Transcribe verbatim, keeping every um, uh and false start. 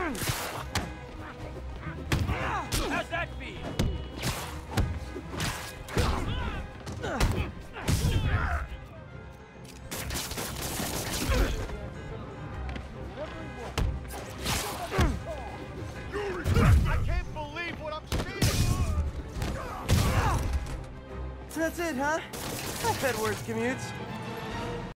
How's that feel? I can't believe what I'm seeing! That's it, huh? I've had worse commutes.